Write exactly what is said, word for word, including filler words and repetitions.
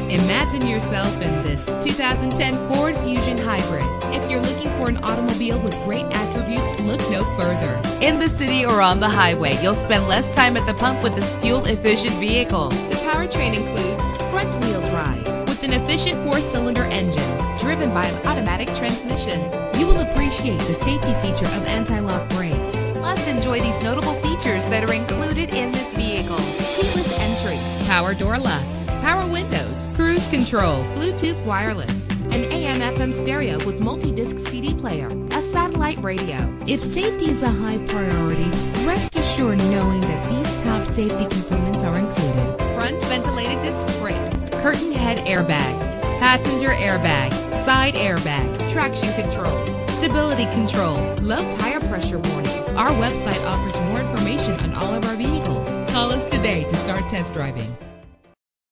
Imagine yourself in this two thousand ten Ford Fusion Hybrid. If you're looking for an automobile with great attributes, look no further. In the city or on the highway, you'll spend less time at the pump with this fuel-efficient vehicle. The powertrain includes front-wheel drive with an efficient four-cylinder engine driven by an automatic transmission. You will appreciate the safety feature of anti-lock brakes. Plus, enjoy these notable features that are included in this vehicle: keyless entry, power door locks, power windows, cruise control, Bluetooth wireless, an A M F M stereo with multi-disc C D player, a satellite radio. If safety is a high priority, rest assured knowing that these top safety components are included: front ventilated disc brakes, curtain head airbags, passenger airbag, side airbag, traction control, stability control, low tire pressure warning. Our website offers more information on all of our vehicles. Call us today to start test driving.